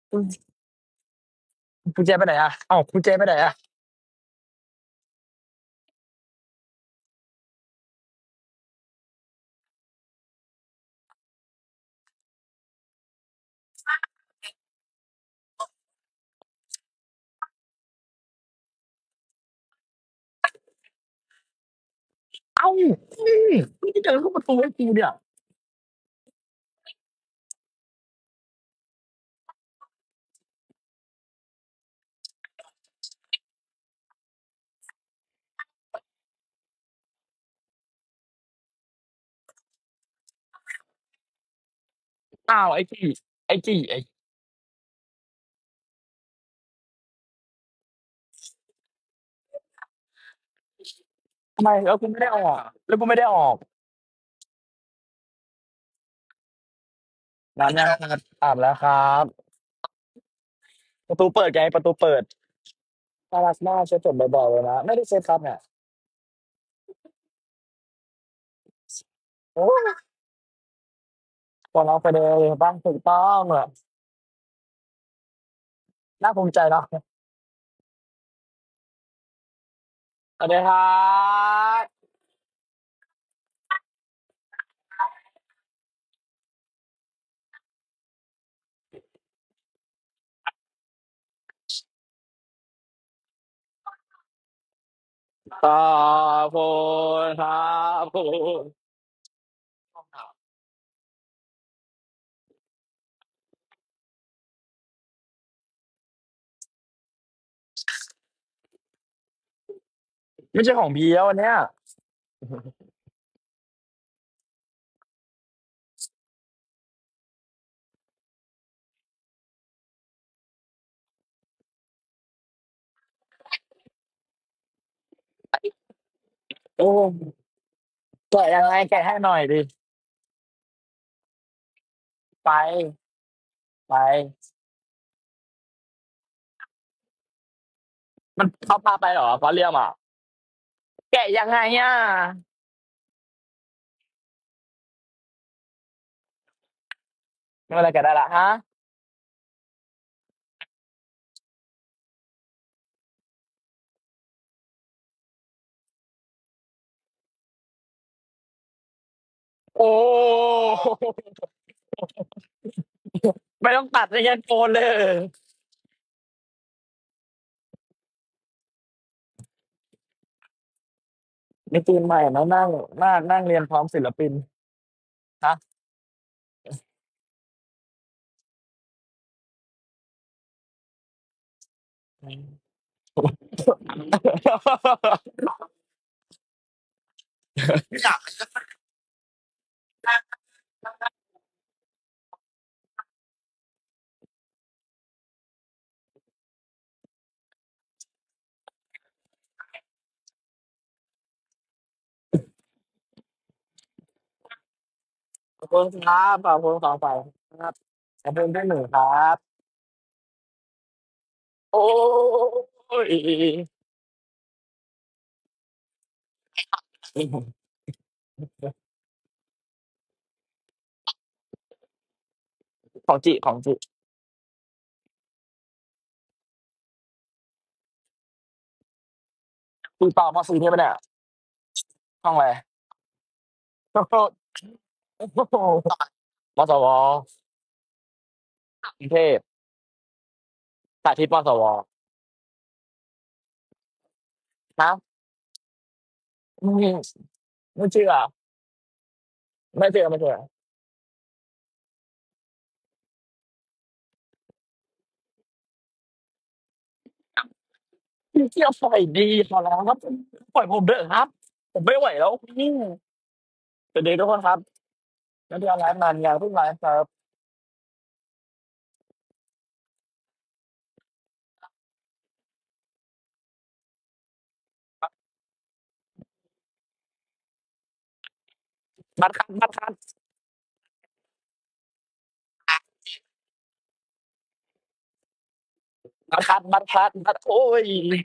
อืมกุญแจไปไหนอะอ้าวกุญแจไปไหนอะอ้าวนี่เดินเข้าประตูให้กูเนี่ยอ้าวไอ้ทำไมแล้วกูไม่ได้ออกแล้วกูไม่ได้ออกน้ำยังครับอาบแล้วครับประตูเปิดไงประตูเปิดน่ารักมากเช็ดจดบ่อยๆเลยนะไม่ได้เช็ดครับเนี่ยโอ้ของเราไปเลยบ้างถูกต้องอะน่าภูมิใจเนาะสวัสดีครับขอบคุณครับผมไม่ใช่ของพี่แล้ววันเนี้ยโอ้แกะยังไงแกะให้หน่อยดิไปไปมันเขาพาไปเหรอเขาเรียกมาแกะยังไงอ่ะเมื่อไรแกะได้ละฮะโอ้ไม่ต้องตัดในเงินโฟนเลยมีตีมใหม่มานั่งเรียนพร้อมศิลปินฮะขอบคุณครับขอบคุณสองฝ่ายครับขอบคุณที่หนึ่งครับโอ้ยของจิปีต่อมสี่นี่ปะเนี่ยห้องอะไรโอ้โหมสวกรุงเทพสาธิตมสวนะไม่ไม่เชื่อไม่เชื่อพี่เที่ยวปล่อยดีขอร้องครับปล่อยผมเถอะครับผมไม่ไหวแล้วสวัสดีทุกคนครับนักเรียนไลฟ์มันยังเพิ่งไลฟ์ครับบัตรคัดบัตรคัดโอ้ย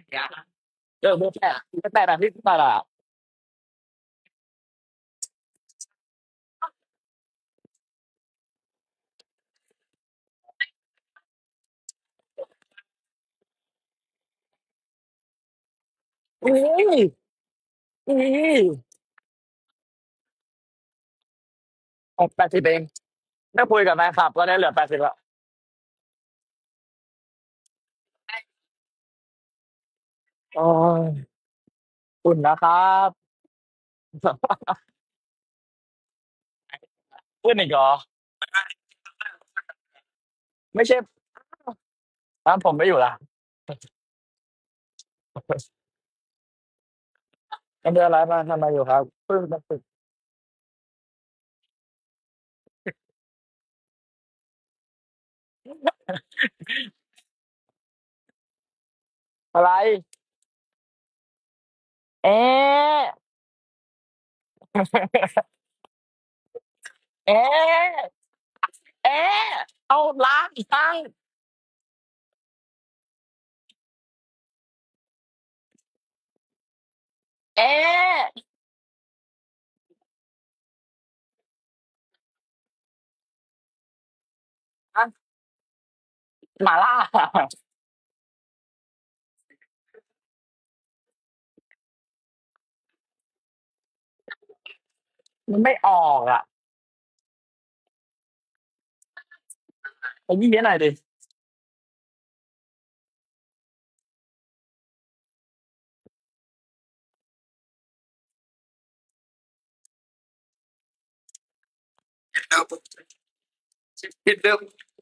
เบอร์แปดแบบที่ตลาดอุ้ยอุ้ย80เองถ้าคุยกับแฟนคลับก็ได้เหลือ80แล้วโอ้ยอุ่นนะครับเพื่อนอีกเหรอไม่ใช่ร้านผมไม่อยู่ละมันเดือนอะไรมาทำไมอยู่ครับเพิ่งมาฝึกอะไรเอ๊ะเอ๊ะเอ๊ะเอาล้างล้างเอ๊ะอะหมาล่ามันไม่ออกอ่ะขยี้ให้หน่อยดิคิดเดิม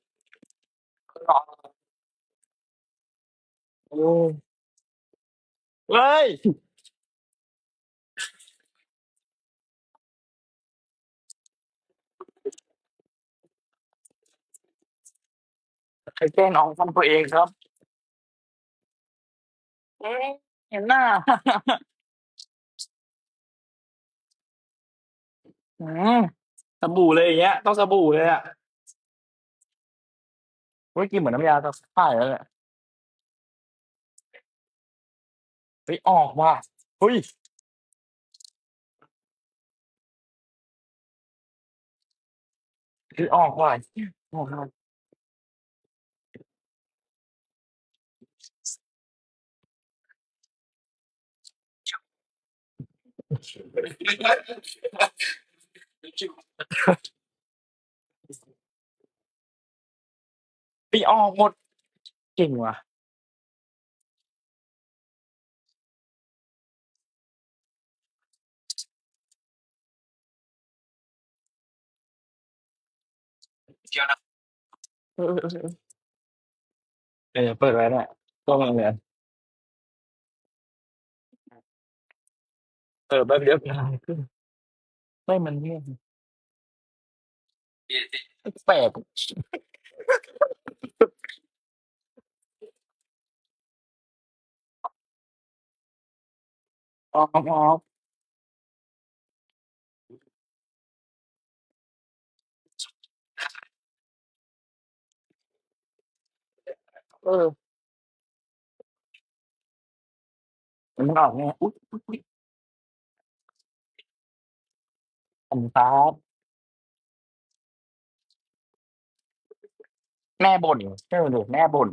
โอ้เฮ้ยใครแกล้งน้องทำตัวเองครับเอ๊ะเห็นหน้าอืมสบู่เลยอย่างเงี้ยต้องสบู่เลยอ่ะเฮ้ยกินเหมือนน้ำยาซักผ้าเลยเนี่ยเฮ้ยออกว่ะเฮ้ยเฮ้ยออกว่ะออกว่ะเฮ้ยออกหมดเก่งว่ะเออเออเออเออเปิดไว้เนี่ยก็มาเลยเออแป๊บเดียวกลายขึ้นไม่มันเนี่ยแปลกออกออกเออมันออกเนี่ยอุ๊ยอุ๊ยขอบคุณครับแม่บ่นใช่ไหมลูกแม่บ่น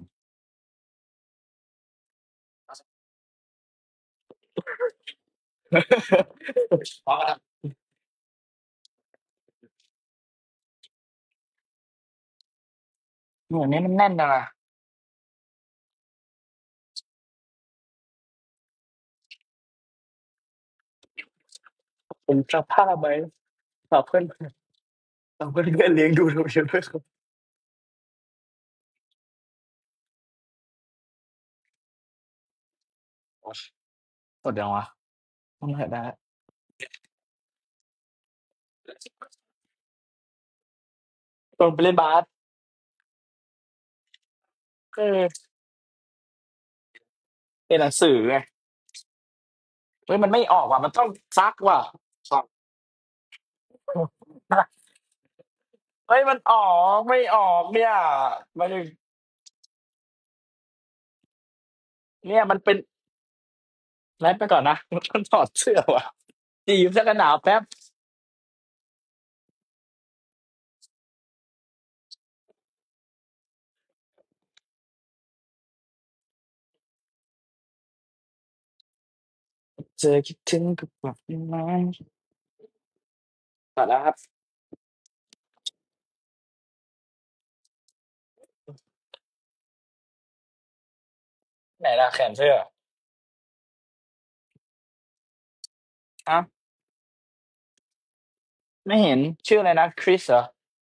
เหมือนนี้มันแน่นจังอะผมจะพาไหมฝากเพื่อนฝากเพื่อนๆเลี้ยงดูเราเยอะด้วยครับหมดยังวะต้องหาได้ต้องไปเล่นบาสเออเรียนหนังสือไงเฮ้ยมันไม่ออกว่ะมันต้องซักว่ะเฮ้ยมันออกไม่ออกเนี่ยหมายถึงเนี่ยมันเป็นแรปไปก่อนนะมันต้องถอดเสื้อว่ะจีบเสื้อกันหนาวแป๊บเจอคิดถึงก็กลับมาตัดแล้วครับไหนล่ะแขนเสื้ออ้าวไม่เห็นชื่ออะไรนะคริสเหรอ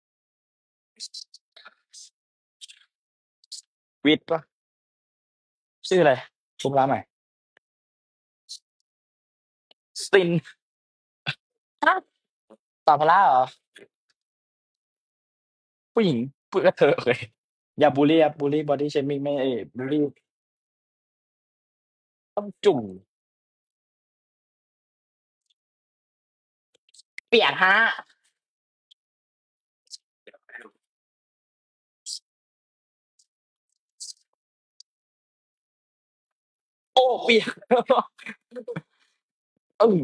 วิทย์ปะชื่ออะไรทุกร้านใหม่สตินฮะตาพล่าเหรอผู้หญิงพูดกับเธอเลยอย่าบูลลี่ครับบูลลี่บอดี้เชมิ่งไม่บูลลี่ต้องจุ่มเปียกฮะโอ้เปียกเออ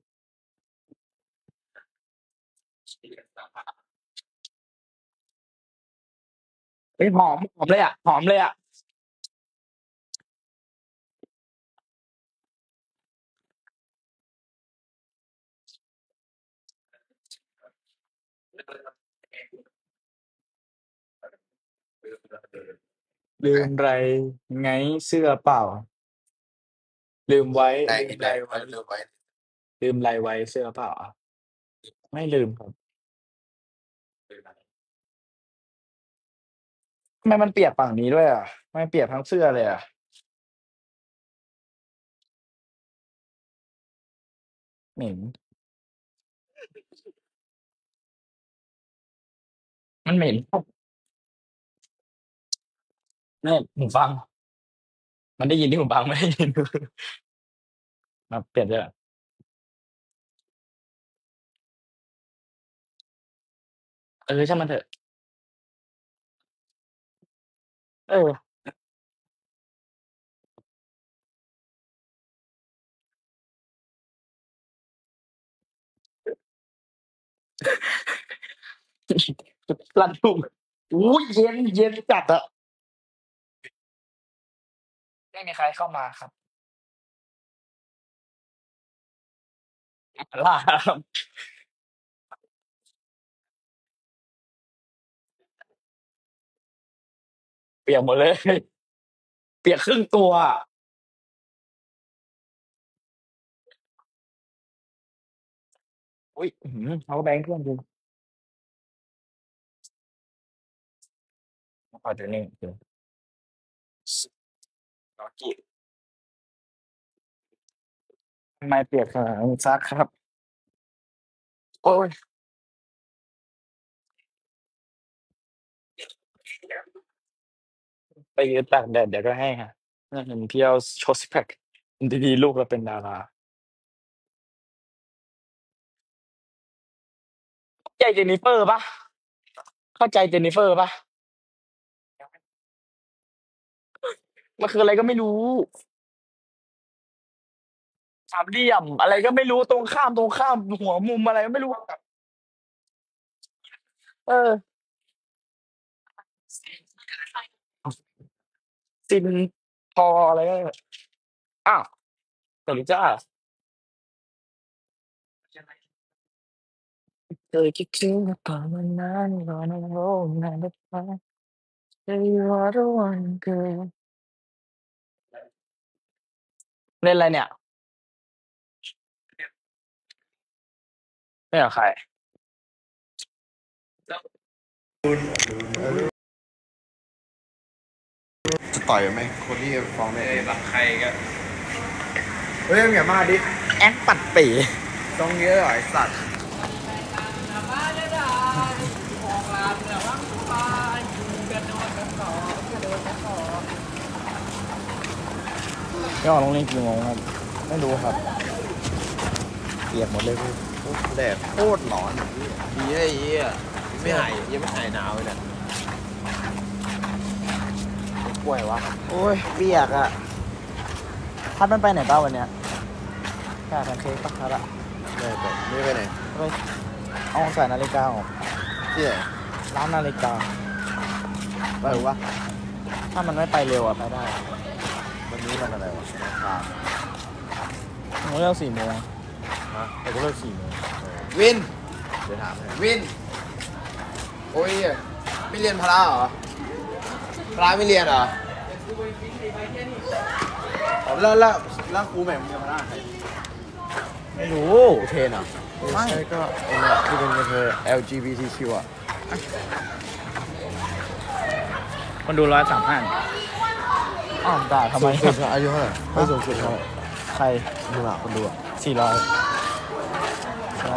เฮ้ยหอมเลยอะหอมเลยอะลืมไรไงเสื้อเปล่าลืมไว้ได้ลืมไรได้ไว้เริ่มไว้ลืมไรไว้เสื้อเปล่าอะไม่ลืมครับทำไมมันเปียกฝั่งนี้ด้วยอะทำไมเปียกทั้งเสื้อเลยอะเหม็นมันเหม็นเนี่ยหูฟังมันได้ยินที่หูฟังไม่ได้ยินมาเปลี่ยนเสื้อเออช่างมันเถอะเออลั่นทุ่งอุ๊ยเย็นจัดอะไม่มีใครเข้ามาครับล่าครับเปียกหมดเลยเปียกครึ่งตัวอะอุ๊ยอื้อฮือ power bank เพื่อนกูพอเดี๋ยวนี้เดี๋ยวล็อกกี้ทำไมเปียกขนาดนั้นซักครับโอ๊ยไปยืนตากแดดเดี๋ยวก็แห้งอะน่าจะเที่ยวโชว์ซิกแพคดีๆลูกเราเป็นดาราเข้าใจเจนนิเฟอร์เปล่าเข้าใจเจนนิเฟอร์เปล่ามันคืออะไรก็ไม่รู้สามเหลี่ยมอะไรก็ไม่รู้ตรงข้ามหัวมุมอะไรก็ไม่รู้เออซินพออะไรก็อ้าวสวัสดีจ้าเคยคิดถึงเมื่อก่อนวันนั้นตอนนั้นโลกนั้นได้ไหม You are the one girl เล่นอะไรเนี่ยเล่นกับใครจะต่อยไหมคนที่ฟ้องได้บักใครก็เฮ้ยอย่ามาดิแอคปัดปีต้องเยอะหรอไอสัตว์ไม่ออกโรงเรียนกี่โมงครับไม่รู้ครับเปียกหมดเลยพี่แดดโคตรร้อนดีไอ้เหี้ยไม่หายยังไม่หายหนาวเลยเนี่ยป่วยวะโอ้ยเปียกอ่ะพัดมันไปไหนบ้างวันเนี้ยแค่แพนเค้กปะพัดอะไม่ไปไหนไปเอาใส่นาฬิกาออกที่ไหนร้านนาฬิกาไปหรือวะถ้ามันไม่ไปเร็วอะไปได้วันนี้มันอะไรวะครับอืมผมเลิก4 โมงฮะแต่ก็เลิก4 โมงวินเดี๋ยวถามให้วิน โอ้ยไม่เรียนพละเหรอพละไม่เรียนเหรอแล้วครูแหม่มเรียนพละใครไม่รู้อุเทนเหรอไม่ใช่ก็ไอ้เนี่ยที่เป็นกระเทย LGBTQ อ่ะคนดู135อ้าวด่าทำไมสูงสุดอายุเท่าไหร่ไม่สูงสุดเท่าไหร่ใครดูอ่ะคนดูอ่ะ 400ใช่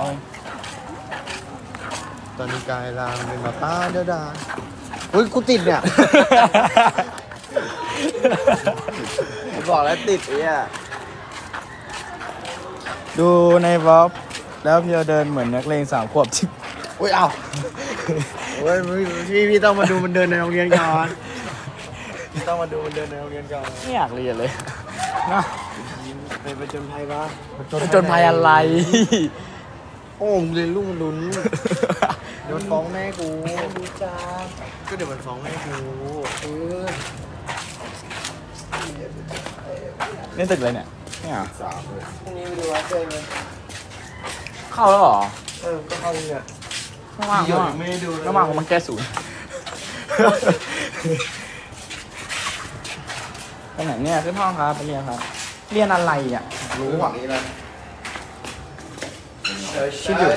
ตอนนี้กายลางเป็นมาป้าเด้อดาอุ้ยกูติดเนี่ย บอกแล้วติดไอ้เนี่ยดูในวอล์กแล้วพี่เดินเหมือนนักเลง3 ขวบที่อุ้ยเอ้าโอ้ยพี่ต้องมาดูมันเดินในโรงเรียนก่อนพี่ต้องมาดูมันเดินในโรงเรียนก่อนไม่อยากเรียนเลยนะไปประจนภัยปะจนภัยอะไรโอ้มึงเรียนลูกมันลุ้นเดี๋ยวมันฟ้องแม่กูดูจ้าก็เดี๋ยวมันฟ้องแม่กูนี่ตึกอะไรเนี่ยเนี่ย 3เลยพรุ่งนี้ไปดูวัดเจอกันเข้าแล้วเหรอก็เข้าเนี่ยไม่ว่างเดี๋ยวไม่ได้ดูเลยไม่ว่างมันแก้ศูนย์ไปไหนเนี่ยขึ้นห้องครับไปเรียนครับ เรียนอะไรอ่ะรู้อ่ะนี้นะชิดอยู่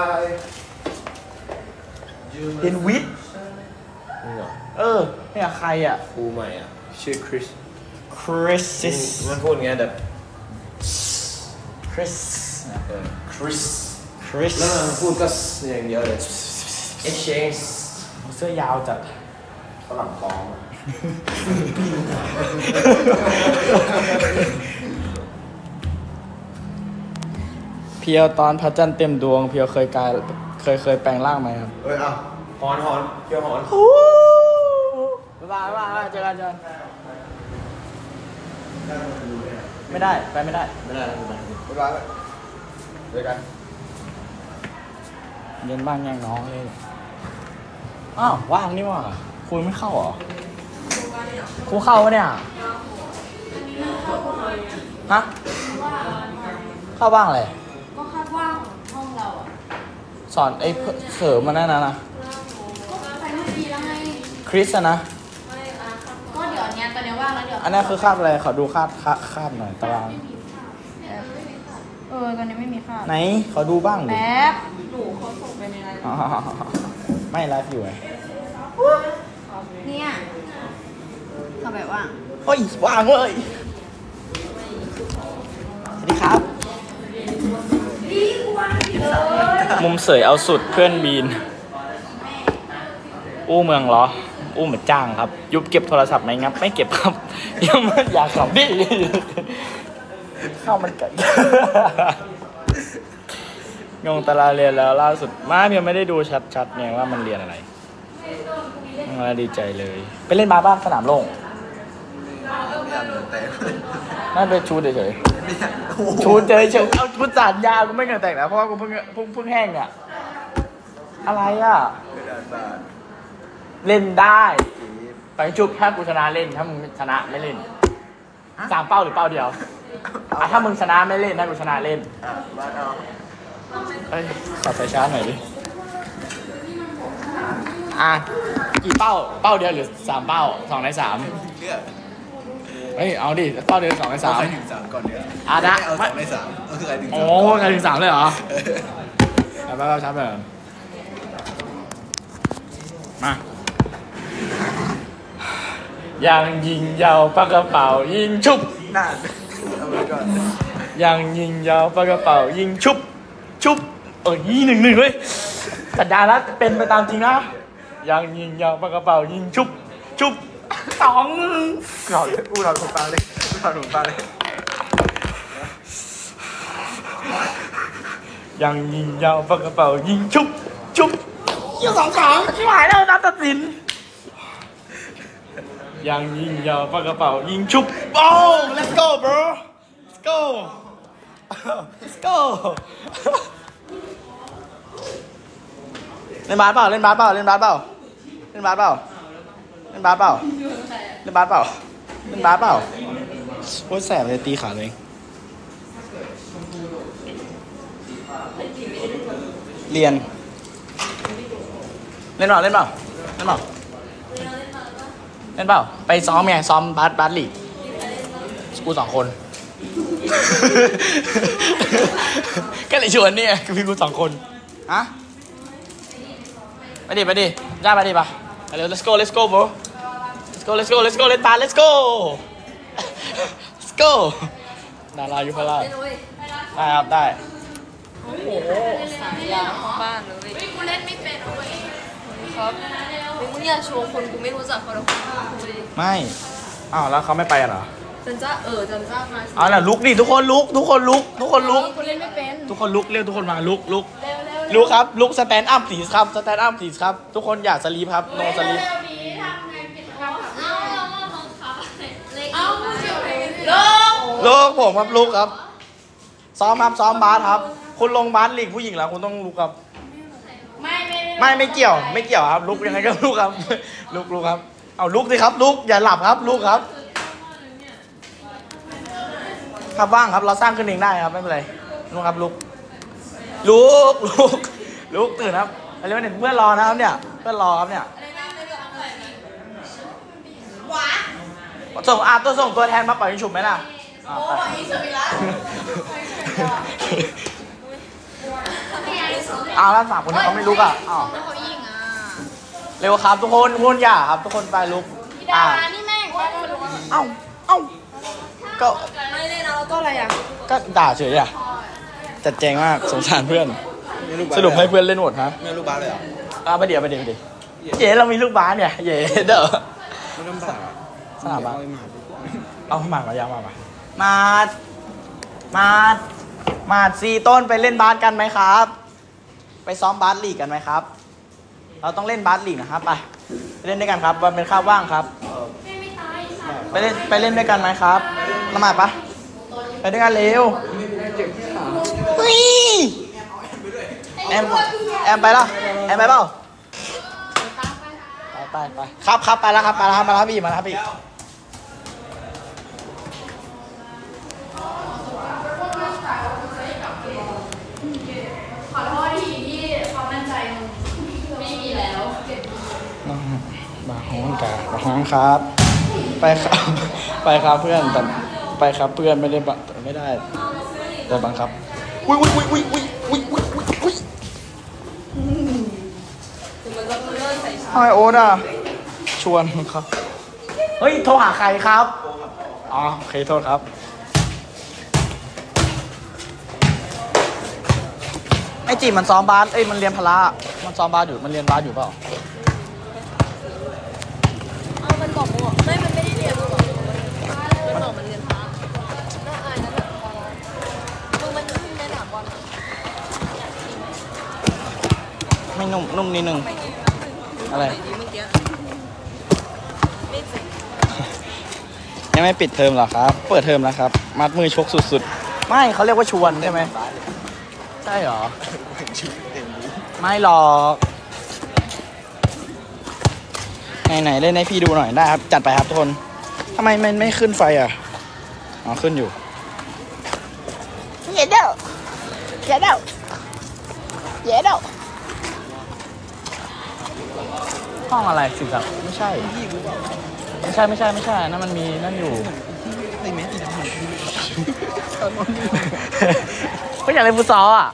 เรียนวิทย์นี่เหรอเนี่ยใครอ่ะครูใหม่อ่ะชื่อคริสคริสซิสมันพูดไงแบบคริสคริสคริสแล้วมันพูดก็อย่างเดียวเลย exchange เสื้อยาวจัดฝรั่งปลอมเพียวตอนพระจันทร์เต็มดวงเพียวเคยแปลงร่างไหมครับเอ้ยเอาหอนเกี่ยวหอนบ๊ายบายเจอกันไม่ได้ไปไม่ได้ไม่ได้แล้วคุณบ๊ายบายเจอกันเรียนบ้างยังน้องเลยอ้าวว่างนี่ว่ะครูไม่เข้าเหรอครูเข้าปะเนี่ยฮะเข้าบ้างเลยก็คาดว่าห้องเราอ่ะสอนไอ้เสริมมาแน่นะก็ไปเมื่อกี้แล้วไงคริสอะนะก็เดี๋ยวเนี้ยตอนเนี้ยว่างแล้วเดี๋ยวอันนี้คือคาบอะไรขอดูคาบหน่อยตารางตอนนี้ไม่มีค่าไหนขอดูบ้างดิแป๊บหนูเขาส่งไปในไลน์อ๋อไม่ไลฟ์อยู่ไงเนี่ยเขาแบบว่าเฮ้ยว่างเลยสวัสดีครับ มุมเสยเอาสุดเพื่อนบีน อู้เมืองเหรอ อู้เหมือนจ้างครับ ยุบเก็บโทรศัพท์ไหมงับไม่เก็บครับ ยังไม่อยากขับดิเข้ามันไก่ งงตารางเรียนแล้วล่าสุดมาเพียงไม่ได้ดูชัดๆไงว่ามันเรียนอะไรมาดีใจเลย ไปเล่นบาสบ้างสนามโล่งนั่นเป็นชูดเฉยๆชูดเฉยๆเอาพุทธศาสตร์ยากูไม่เคยแต่งนะเพราะว่ากูเพิ่งแห้งเนี่ยอะไรอ่ะ เล่นได้ไปชุบถ้ากูชนะเล่นถ้ามึงชนะไม่เล่น3 เป้าหรือเป้าเดียวถ้ามึงชนะไม่เล่นถ้ากูชนะเล่นเอ้ยขับไปช้าหน่อยดิกี่เป้าเดียวหรือ3 เป้า2 ใน 3เฮ้ยเอาดิเป้าเดียว2 ใน 3 ใครถึง3ก่อนเนี่ยนะเอา2 ใน 3ก็คือใครถึง3 โอ้ใครถึง3เลยเหรอไปช้าไปมายังยิงยาวปากกระเป๋ายิงชุบนั่นเอาไว้ก่อนยังยิงยาวปากกระเป๋ายิงชุบ1-1เลยสัญญาแล้วเป็นไปตามจริงนะยังยิงยาวปากกระเป๋ายิงชุบ2 เราถูกตาเลยยังยิงยาวปากกระเป๋ายิงชุบ2-2ชิบหายแล้วนัดตัดสินยังยิงยาวปากกระเป๋ายิงชุบโอ้ let's go bro let's go เล่นบาสเปล่าโคตรแสบเลยตีขาเลยเรียนเล่นเปล่าเล่นเปล่าเล่นเปล่าเล่นเปล่าไปซ้อมไงซ้อมบาสลีกกู2 คนก็เลยชวนเนี่ยคือพี่กู2 คนฮะไปดิจ้าไปดิปะไปเร็ว let's go bro let's go เล่นบาส let's go ดาราอยู่ข้างล่างได้ครับได้โอ้โหสายยาวเข้าบ้านเลยกูเล่นไม่เป็นเลยครับมึงอยากโชว์คนกูไม่รู้จักเขาหรอกไม่อ้าวแล้วเขาไม่ไปกันเหรอจันจ้ามาเอาล่ะลุกดิทุกคนลุกกูเล่นไม่เป็นทุกคนลุกเรียกทุกคนมาลุกลุกครับลุกสแตนด์อัพพลีสครับสแตนด์อัพพลีสครับทุกคนอย่าสลีปครับโนสลีปลุกผมครับลุกครับซ้อมครับซ้อมบาสครับคุณลงบาสลีกผู้หญิงแล้วคุณต้องลุกครับไม่เกี่ยวครับลุกยังไงก็ลุกครับลุกครับเอาลุกสิครับลุกอย่าหลับครับลุกครับครับว่างครับเราสร้างขึ้นเองได้ครับไม่เป็นไรลุกครับลุกตื่นครับอะไรวะเนี่ยเพื่อนรอนะครับเนี่ยเพื่อนรอครับเนี่ยส่งตัวแทนมาปล่อยยิงฉุบไหมล่ะโอ้ยสวิรัตแล้ว3 คนนี้เขาไม่ลุกอ่ะเขายิงเร็วครับทุกคนอย่าครับทุกคนไปลุกนี่แม่งเอ้าก็ไม่เล่นแล้วก็อะไรอ่ะก็ด่าเฉยอ่ะจัดแจงมากสงสารเพื่อนสรุปให้เพื่อนเล่นหมดฮะไม่ลูกบาสเลยเหรอไปเดี๋ยวเย่เรามีลูกบาสเนี่ยเย่เด้อไม่ต้องด่าสนามบาสเอาหมากมายาวมาซีต้นไปเล่นบาสกันไหมครับไปซ้อมบาสลีกกันไหมครับเราต้องเล่นบาสลีกนะครับไปเล่นด้วยกันครับวันเป็นข้าวว่างครับไปเล่นด้วยกันไหมครับละหมาดปะไปด้วยกันเร็วแอมไปแล้วแอมไปเปล่าไปครับไปแล้วพี่มาแล้วพี่ขอโทษที่ความมั่นใจไม่มีแล้วบาฮ้องครับไปครับเพื่อนแต่ไปครับเพื่อนไม่ได้แต่บังคับอุ้ยไอโอ๊ตอ่ะชวนครับเฮ้ยโทรหาใครครับอ๋อโอเคโทษครับไอจีมันซ้อมบาสมันเรียนพละมันซ้อมบาสอยู่มันเรียนบาสอยู่เปล่ามันบอกมั่วมันไม่ได้เรียนมันบอกมันเรียนพละน่าอายนะแบบมันเล่นหนักบอลไม่นุ่มนิดนึงอะไรยังไม่ปิดเทอมหรอครับเปิดเทอมแล้วครับมัดมือชกสุดๆไม่เขาเรียกว่าชวนใช่ไหมใช่หรอไม่หรอกไหนเล่นให้พี่ดูหน่อยได้ครับจัดไปครับทุกคนทำไมมันไม่ขึ้นไฟอ่ะอ๋อขึ้นอยู่เย้เด้อห้องอะไรสิครับไม่ใช่นั่นมันมีนั่นอยู่ไม่อยากเล่นฟุตซอลอ่ะ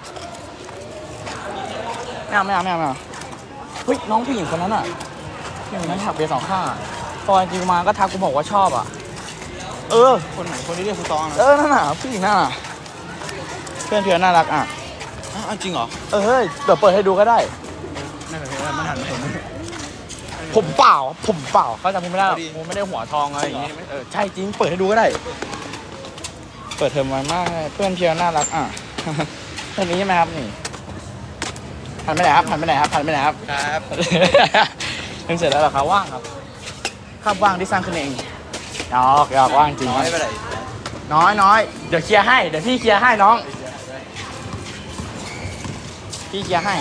ไม่เอาเฮ้ยน้องผู้หญิงคนนั้นอ่ะอย่างนั้นถักเบียร์2 ข้างพอจริงมาก็ทักกูบอกว่าชอบอ่ะคนไหนคนที่เรียกฟุตซอลนะนั่นน่ะผู้หญิงน่ะเพื่อนน่ารักอ่ะจริงเหรอเฮ้ยเดี๋ยวเปิดให้ดูก็ได้มันหันมาผมเปล่าเขาจำไม่ได้ผมไม่ได้หัวทองอะไรอย่างงี้ใช่จริงเปิดให้ดูก็ได้เปิดเทอมมามากเพื่อนเพียน่ารักอ่ะเพื่อนนี้ใช่ไหมครับนี่หันไปไหนครับครับเพิ่งเสร็จแล้วเหรอครับว่างครับว่างที่สร้างขึ้นเองอยากว่างจริงน้อยเดี๋ยวเคลียร์ให้เดี๋ยวพี่เคลียร์ให้น้องพี่เคลียร์ให้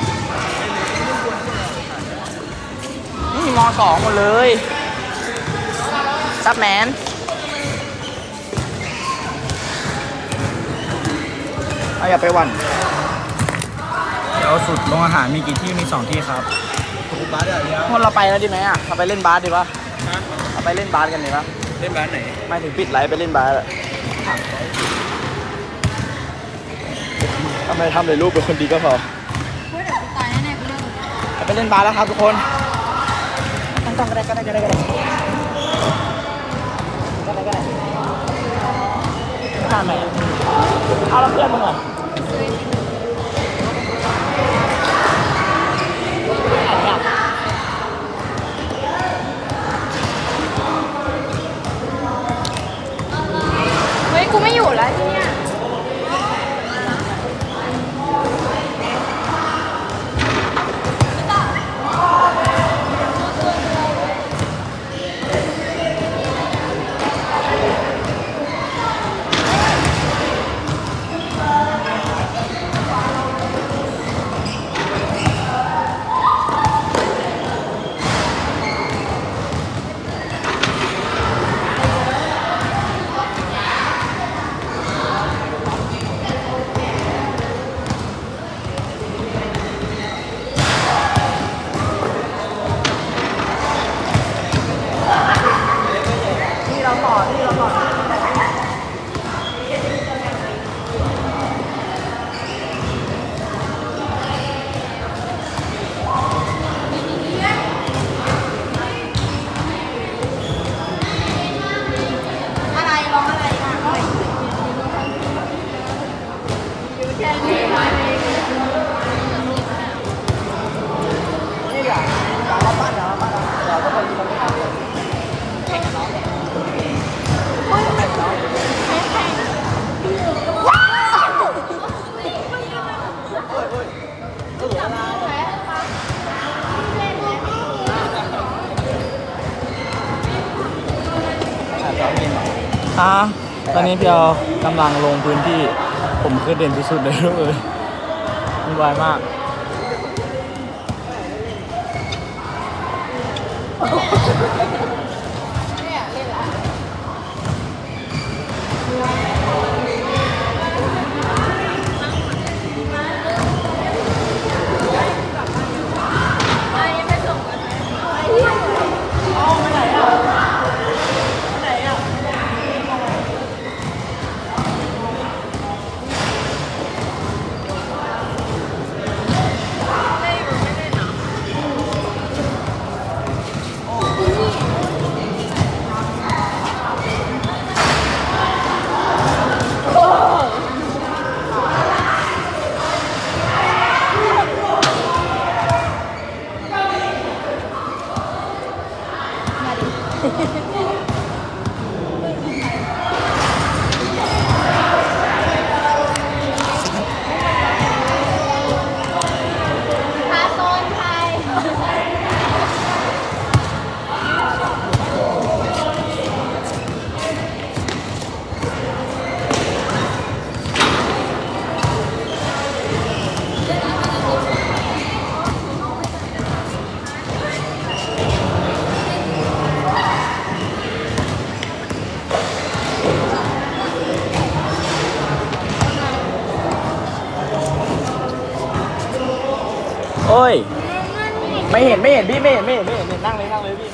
นี่ม.2 หมดเลยซับแมนอย่าไปวันเอาสุดโรงอาหารมีกี่ที่มี2ที่ครับถูกบาสเดี๋ยวนี้พวกเราไปแล้วดีไหมอ่ะเราไปเล่นบาสดีปะเราไปเล่นบาสกันดีปะเล่นบาสไหนไม่ถึงปิดไลฟ์ไปเล่นบาสอะทำไมทำเลยรูปเป็นคนดีก็พอเฮ้ยเดี๋ยวกูตายแน่ๆกูเลิกเราไปเล่นบาสแล้วครับทุกคนตั้งก็ได้ก็ได้ก็ได้ก็ได้ทำไมเอาแล้วเพื่อนมึงอ่ะเฮ้ยกูไม่อยู่แล้วที่เนี่ยอะไรร้องอะไรอ่ะอยู่แค่นี้นี่อ่ะเราปั้นเหรอปั้นเหรอเดี๋ยวก็ไปทำไม่ได้แข่งกับน้องเนี่ยตอนนี้พี่เอากำลังลงพื้นที่ผมคือเด่นที่สุดเลยลูกเอ้ยวุ่นวายมากพาโซนไทยโอ้ยไม่เห็นพี่ไม่เห็นนั่งเลยพี่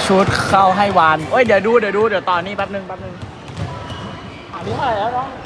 ชุดเข้าให้วานเอ้ยเดี๋ยวเดี๋ยวต่อนี่แป๊บนึงอันนี้เท่าไหร่แล้วน้อง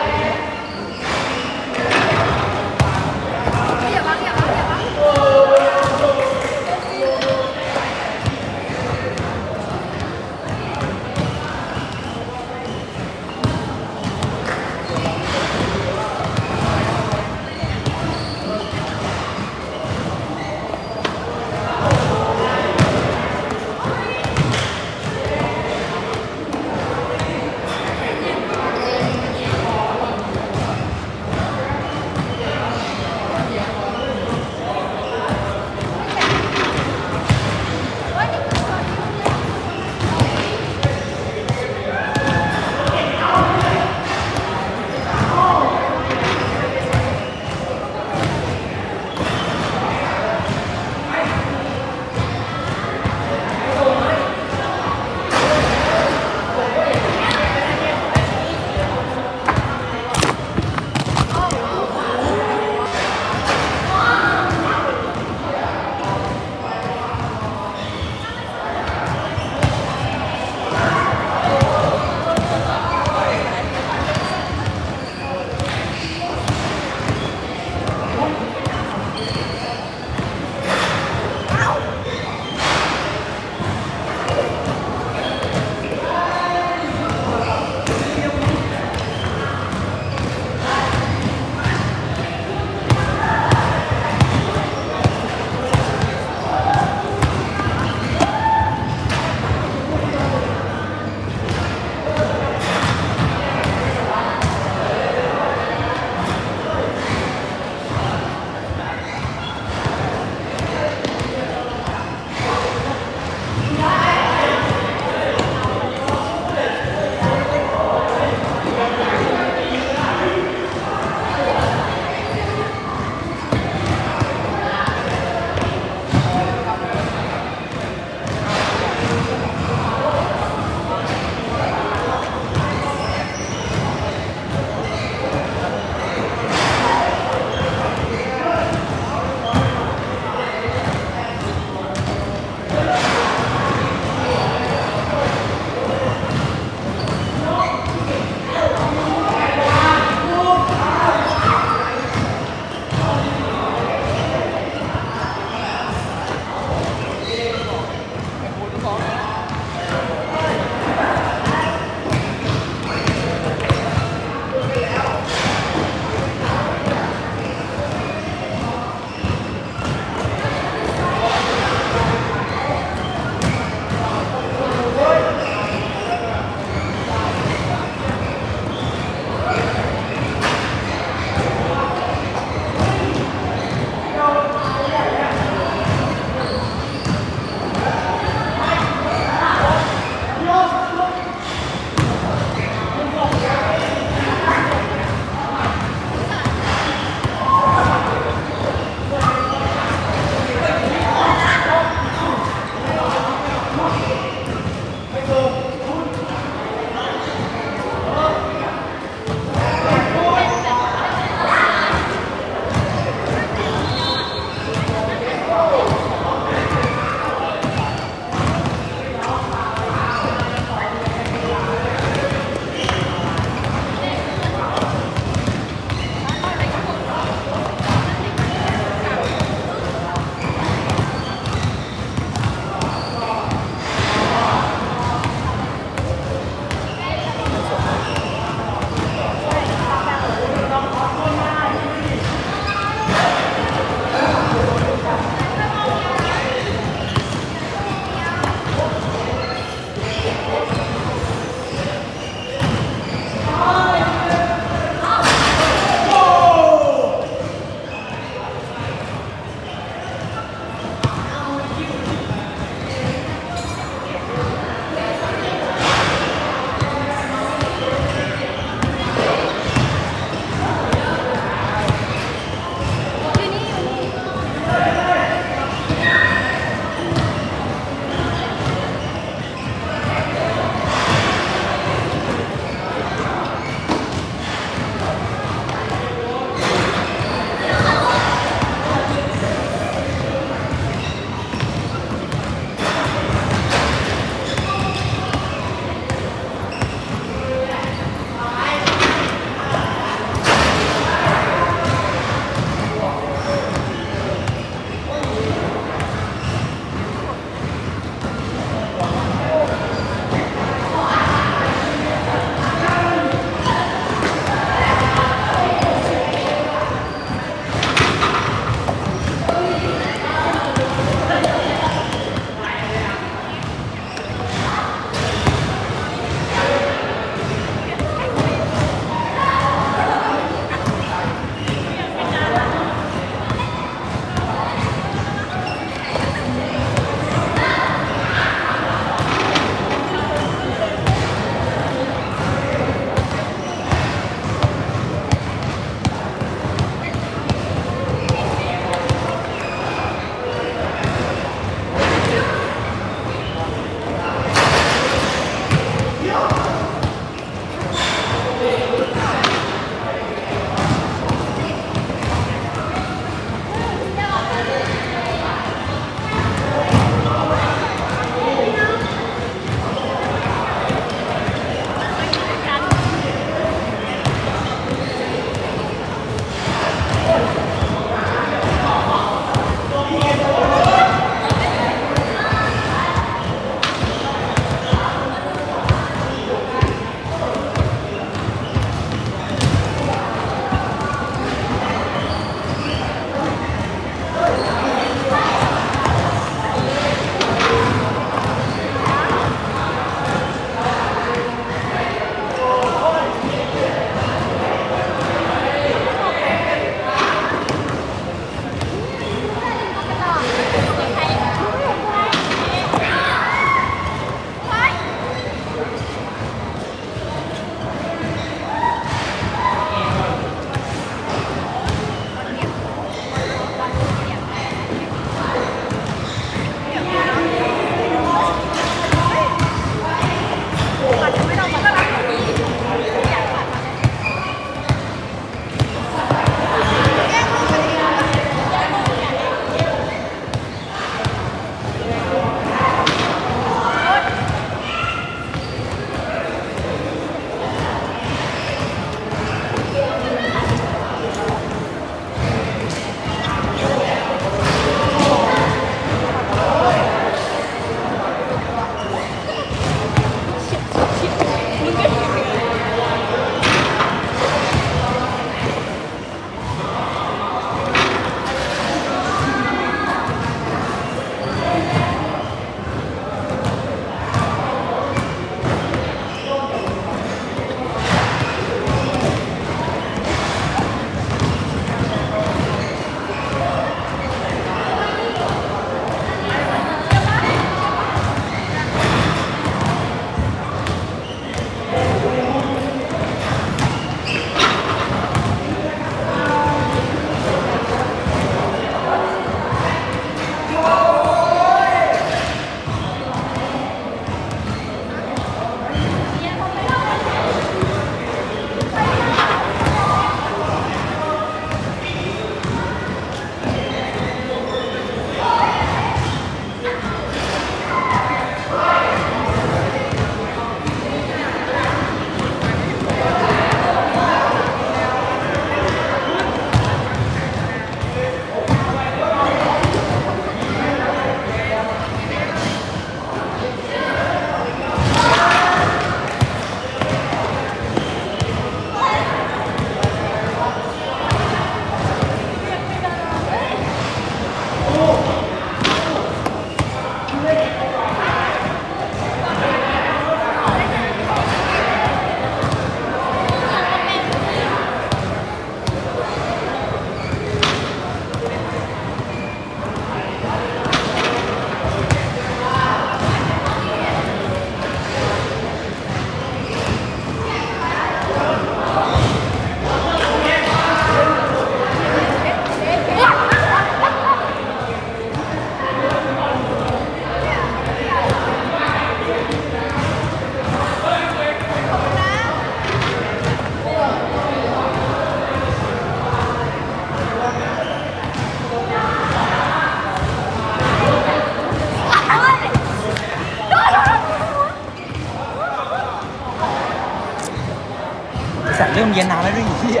รียนนานแล้วด้วยไอ้เหี้ย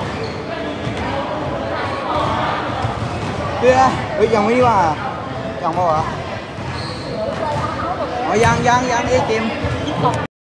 เพื่อเฮ้ยยังไม่ดีว่ายังเปล่าวะอ๋อยังเอ้ยเจมส์